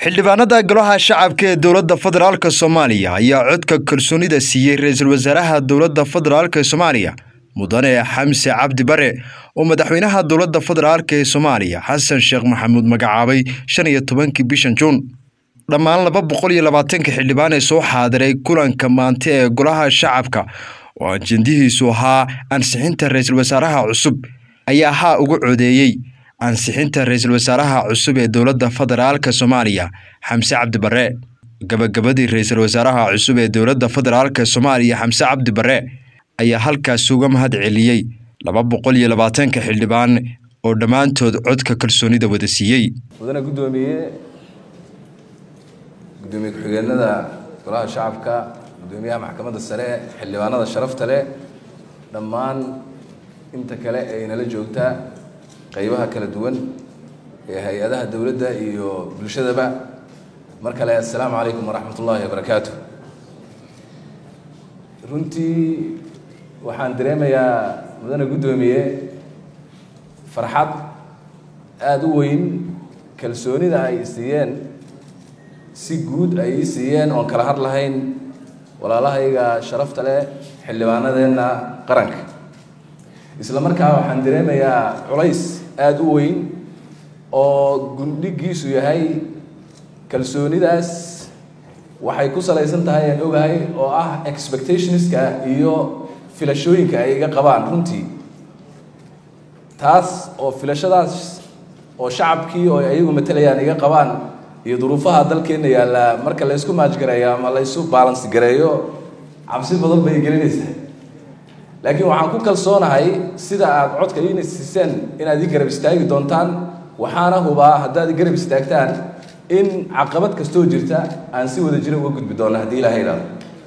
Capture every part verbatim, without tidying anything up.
xildhibaanada golaha shacabka ee dowladda federaalka Soomaaliya ayaa codka kalsoonida siiyay ra'iisul wasaaraha dowladda federaalka Soomaaliya mudane Xamse Cabdi Bare oo madaxweynaha dowladda federaalka ee Soomaaliya Xasan Sheekh Maxamuud magacaabay shan iyo tobankii bishan Juun. dhammaan laba boqol iyo labaatan xildhibaan ee soo xaadiray kulanka maanta ee golaha shacabka oo ajendihiisu ahaa ansixinta ra'iisul wasaaraha cusub ayaa ha ugu codeeyay ansixinta ra'iisul wasaaraha cusub ee dowladda federaalka Soomaaliya Xamse Cabdi Bare. gabagabadii ra'iisul wasaaraha cusub ee dowladda federaalka Soomaaliya Xamse Cabdi Bare ayaa halkaas uga mahad celiyay laba boqol iyo labaatan xildhibaan oo dhamaantood codka kalsoonida wada siiyay. wadana gudoomiye gudoomiye ku-xigeenada golaha shacabka, gudoomiyaha maxkamadda sare, xildhibaanada sharafta leh, dhammaan inta kale ee inala joogta qaybaha kala duwan ee hay'adaha dawladda iyo bulshadaba. mar kale assalaamu calaykum waraxmatullaahi wabarakaatuh. runtii waxaan dareemayaa mudane gudoomiye farxad aada u weyn, kalsoonida ay siiyeen si guud ay ii siiyeen oon kala had lahayn walaalahayga sharafta leh, xildhibaanadeenna qaranka. isla markaa waxaan dareemayaa culays aada u weyn oo gundhigiisu yahay kalsoonidaas waxay ku salaysan tahay aan ogahay oo ah expectationska iyo filashooyinka ay iga qabaan. runtii taas oo filashadaas oo shacabkii oo ayagu matalayaan iga qabaan iyo duruufaha dalkeena yaalla marka la isku maajgareeyo ama la isu balance gareeyo cabsi badan bay gelinaysaa. laakiin waxaan ku kalsoonahay sida aad codka ii siiseen inaad ii garab istaagi doontaan. waxaana hubaa haddaad ii garab istaagtaan in caqabad kastoo jirta aan si wada jira uga gudbi doono haddii ilaahay yidhaahdo.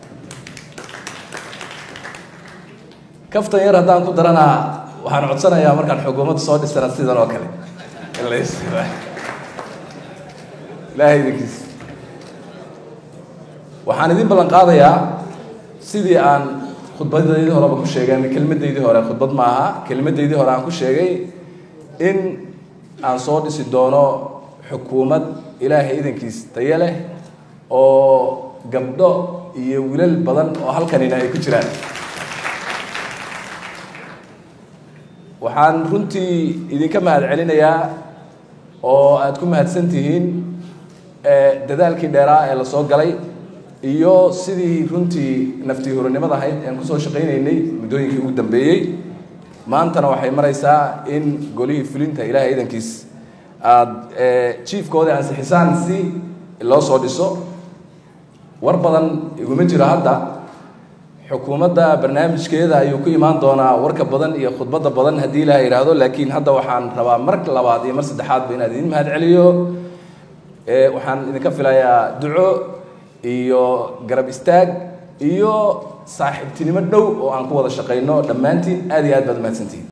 kaftan yar haddaan ku daranaa waxaan codsanayaa markaan xukuumadda soo dhisana sidan oo kale ilaahay idinkiisa waxaan idin ballan qaadayaa sidii aan khudbadaydii horeba ku sheegay ama kelmadaydii hore, khudbad ma aha, kelmadaydii hore aan ku sheegay in aan soo dhisi doono xukuumad ilaahay idankiis tayo leh oo gabdho iyo wiilal badan oo halkanina ay ku jiraan. waxaan runtii idinka mahad celinayaa oo aad ku mahadsan tihiin dadaalkii dheeraa ee la soo galay iyo sidii runtii naftii horanimada ahayd aan kusoo shaqaynaynay muddooyinkii ugu dambeeyey. maantana waxay maraysaa in golihii fulinta ilaahay idankiis aad chiefkooda ansixisaan si loo soo dhiso. war badan iguma jiro hadda, xukuumadda barnaamijkeeda ayuu ku imaan doonaa warka badan iyo khudbadda badan haddii ilaahay yidhaahdo. laakiin hadda waxaan rabaa mar labaad iyo mar saddexaadba inaad idin mahad celiyo. waxaan idinka filayaa duco iyo garab istaag iyo saaxiibtinimo dhow oo aan ku wada shaqayno. dhammaantiin aad iyo aad baad mahadsantihiin.